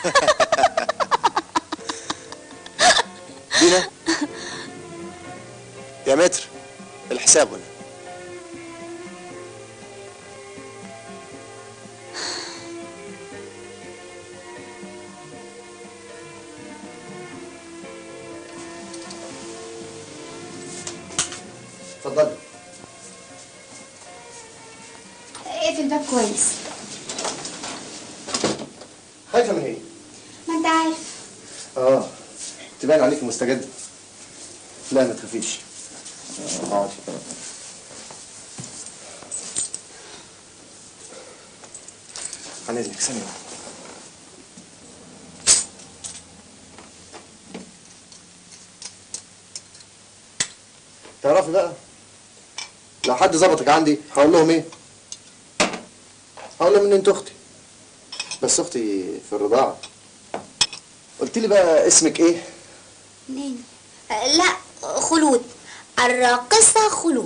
دينا يا متر الحساب هنا. اتفضلي. اقفل الباب كويس. خايفة من ايه؟ ما انت عارف. تبان عليكي مستجدة. لا ما تخافيش. اقعدي. عن اذنك ثانية واحدة. تعرفي بقى لو حد ظبطك عندي هقول لهم ايه؟ هقول لهم ان انت اختي، بس اختي في الرضاعة. قلت لي بقى اسمك ايه؟ ناني. لا، خلود، الراقصة خلود.